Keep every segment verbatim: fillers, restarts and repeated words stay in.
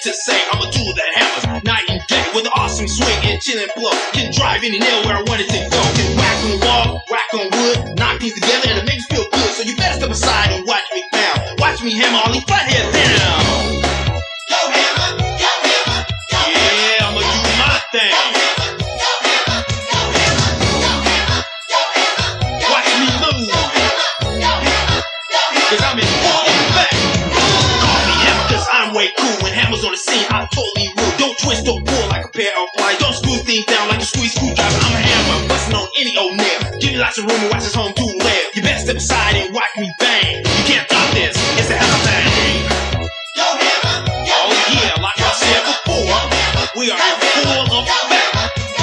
to say I'm a tool that hammers night and day with an awesome swing and chillin' blow. Can drive any nail where I want it to go. Can whack on the wall, whack on wood, knock things together and it makes me feel good. So you better step aside and watch me pound. Watch me hammer all these flatheads down. Go hammer, go hammer, go hammer. Yeah, I'ma do my thing. Go hammer, go hammer, go hammer, go hammer, go hammer. Watch me move. Go hammer, go hammer, go hammer. Cause I'm in full effect. Call me hammer cause I'm way cool. When hammer's on the scene, I'm totally rude. Don't twist or pull like a pair of pliers. Don't screw things down like a squeeze screwdriver. I'm a hammer, busting on any old nail. Give me lots of room and watch this home tool lair. You better step aside and watch me bang. You can't stop this, it's a hammer thing. Go hammer, go oh yeah, like I said before, we are in full effect.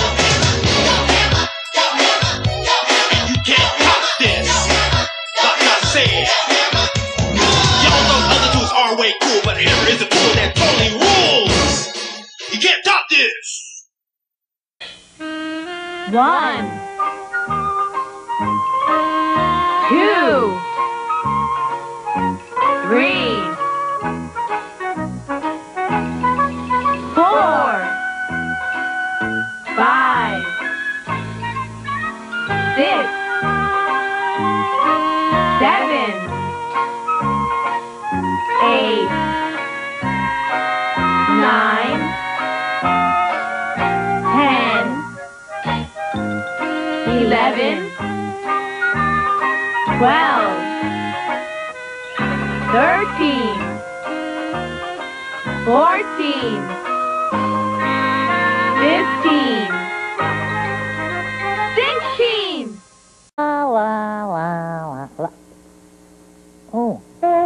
And you can't stop this, like I said. Y'all know other tools are way cool, but hammer is a tool that totally rules. You can't stop this. One, two, three, four, five, six, seven, eight, nine, ten, eleven, twelve, thirteen, fourteen, fifteen, sixteen. La la la la la. Oh.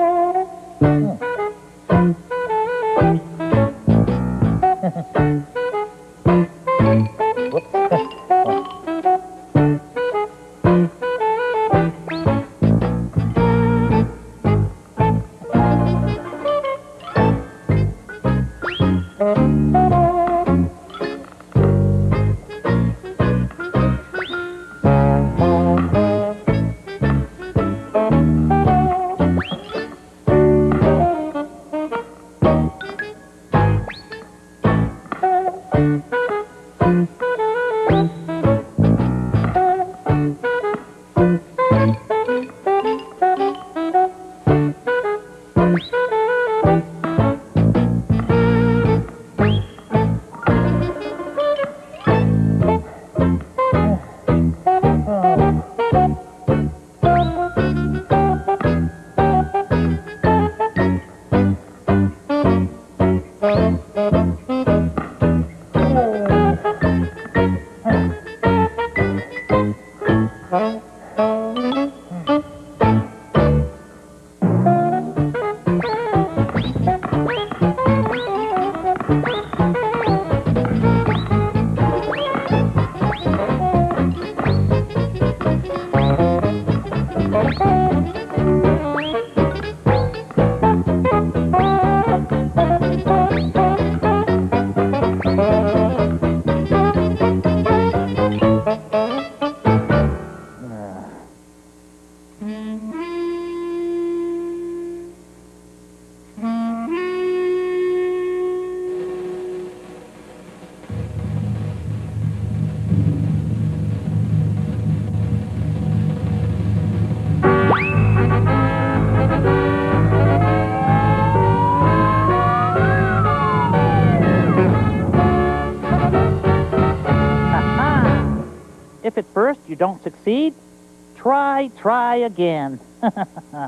If at first you don't succeed, try, try again. La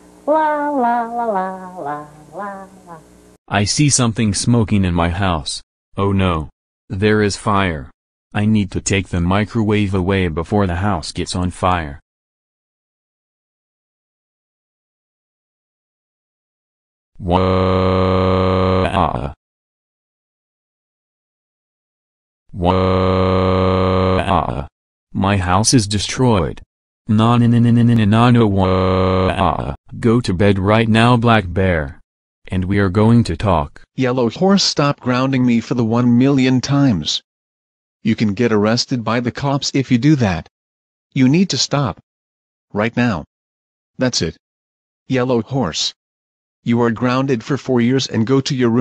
la la la la la la. I see something smoking in my house. Oh no. There is fire. I need to take the microwave away before the house gets on fire. Wah. Wah. My house is destroyed. Na na na na na na na no wah. Go to bed right now, Black Bear. And we are going to talk. Yellow Horse, stop grounding me for the one million times. You can get arrested by the cops if you do that. You need to stop. Right now. That's it. Yellow Horse. You are grounded for four years and go to your room.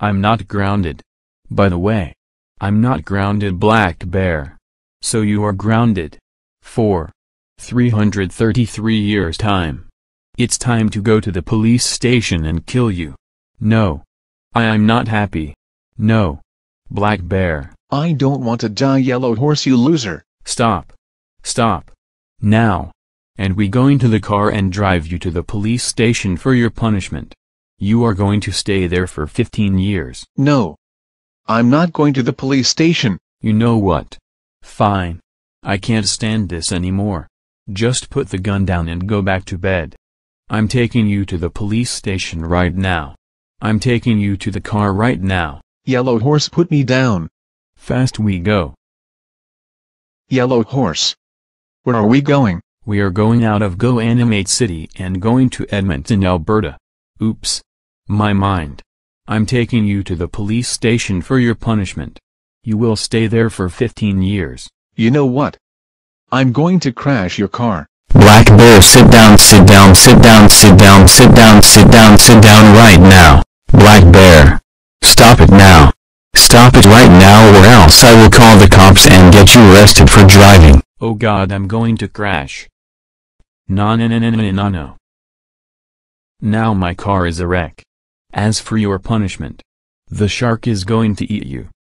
I'm not grounded. By the way, I'm not grounded, Black Bear. So you are grounded. For three hundred thirty-three years time. It's time to go to the police station and kill you. No. I am not happy. No. Black Bear. I don't want to die, Yellow Horse, you loser. Stop. Stop. Now. And we going to the car and drive you to the police station for your punishment. You are going to stay there for fifteen years. No. I'm not going to the police station. You know what? Fine. I can't stand this anymore. Just put the gun down and go back to bed. I'm taking you to the police station right now. I'm taking you to the car right now. Yellow Horse, put me down. Fast we go. Yellow Horse. Where are we going? We are going out of Go Animate City and going to Edmonton, Alberta. Oops. My mind. I'm taking you to the police station for your punishment. You will stay there for fifteen years. You know what? I'm going to crash your car. Black Bear, sit down, sit down, sit down, sit down, sit down, sit down, sit down right now. Black Bear. Stop it now. Stop it right now or else I will call the cops and get you arrested for driving. Oh God, I'm going to crash. No no no no no no no. Now my car is a wreck. As for your punishment, the shark is going to eat you.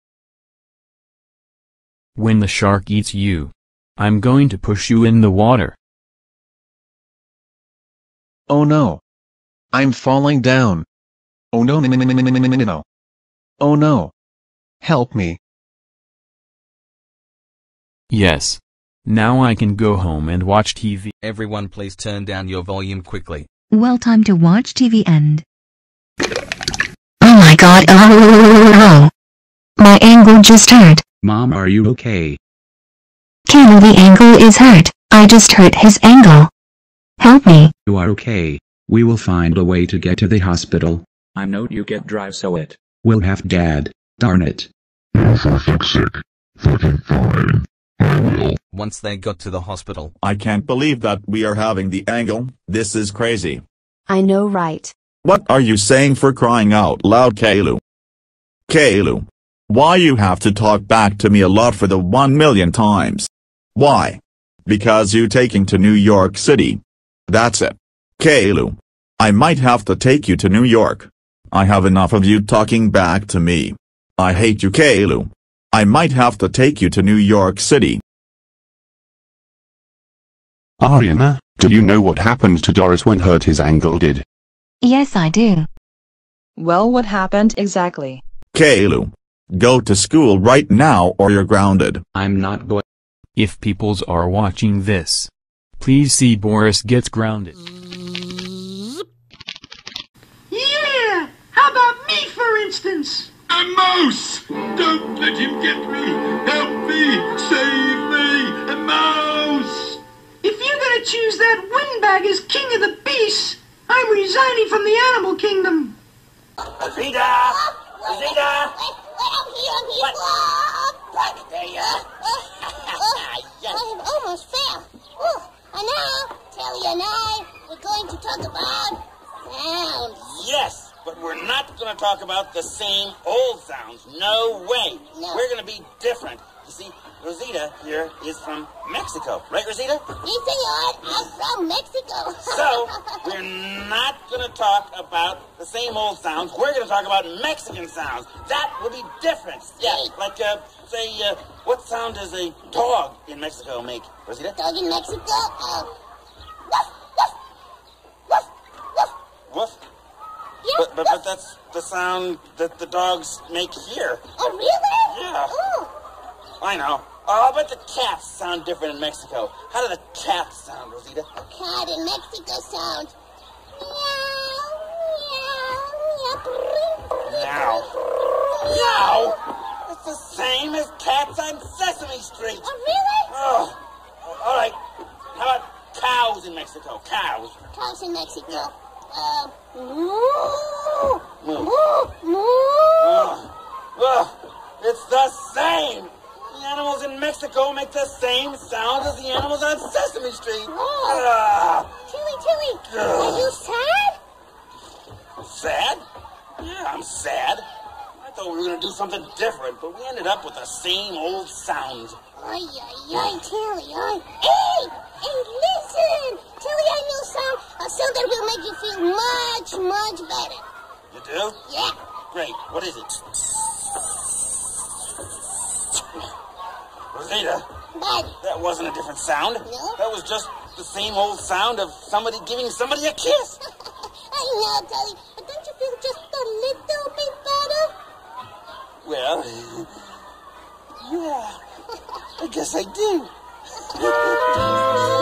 When the shark eats you, I'm going to push you in the water. Oh no. I'm falling down. Oh no no no no no no no no. Oh no. Help me. Yes. Now I can go home and watch T V. Everyone please turn down your volume quickly. Well, time to watch T V and... Oh my god, oh, my ankle just hurt. Mom, are you okay? Kenny, the ankle is hurt. I just hurt his ankle. Help me. You are okay. We will find a way to get to the hospital. I know you get drive, so it will have Dad. Darn it. You're fucking sick. Fucking fine. I will. Once they got to the hospital. I can't believe that we are having the angle. This is crazy. I know, right? What are you saying, for crying out loud, Kaylu? Kaylu. Why you have to talk back to me a lot for the one million times? Why? Because you taking to New York City. That's it. Kaylu. I might have to take you to New York. I have enough of you talking back to me. I hate you, Kaylu. I might have to take you to New York City. Ariana, do you know what happened to Doris when hurt his ankle did? Yes, I do. Well, what happened exactly? Kaylu. Go to school right now or you're grounded. I'm not going. If peoples are watching this, please see Boris gets grounded. Yeah! How about me, for instance? A mouse! Don't let him get me! Help me! Save me! A mouse! If you're gonna choose that windbag as king of the beasts, I'm resigning from the animal kingdom. Rosita! Rosita! I'm here, I'm here. What? Back there, yeah. Yes. I almost fell. Oh, and now, Telly and I, we're going to talk about sounds. Yes, but we're not going to talk about the same old sounds. No way. No. We're going to be different. You see, Rosita here is from Mexico. Right, Rosita? Si, senor. I'm from Mexico. So, we're not going to talk about the same old sounds. We're going to talk about Mexican sounds. That will be different. Yeah, like, uh, say, uh, what sound does a dog in Mexico make, Rosita? Dog in Mexico? Uh, woof, woof, woof, woof. Woof? Yeah, But, but, woof. but that's the sound that the dogs make here. Oh, really? Yeah. Oh. I know. Oh, but the cats sound different in Mexico. How do the cats sound, Rosita? A cat in Mexico sounds. Meow, meow, meow. Meow. Meow? It's the same as cats on Sesame Street. Oh, really? Oh. All right. How about cows in Mexico? Cows. Cows in Mexico. Yeah. Uh, moo, Moo. moo, moo. Oh. Oh. It's the same. The animals in Mexico make the same sound as the animals on Sesame Street. Oh. Ah. Tilly, Tilly, Ugh. are you sad? Sad? Yeah, I'm sad. I thought we were going to do something different, but we ended up with the same old sounds. Ay, ay, ay, Tilly, ay. Hey! Hey, listen! Tilly, I know some, a song that will make you feel much, much better. You do? Yeah. Great. What is it? Rosita. What? That wasn't a different sound. No? That was just the same old sound of somebody giving somebody a kiss. I know, Tilly, but don't you feel just a little bit better? Well, yeah, I guess I do.